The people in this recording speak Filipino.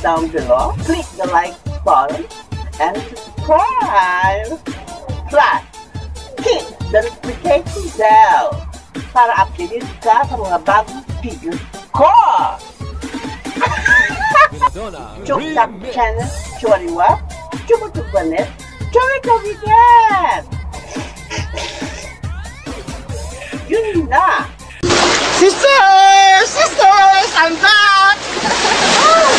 down below, click the like button, and subscribe. Plus, hit the notification bell para updated ka sa mga bagong videos ko. Chúc đăng channel cho đi quá. Chúc một chục vấn đề. Cho đi câu video. Yun na. Sisters! Sisters! I'm back!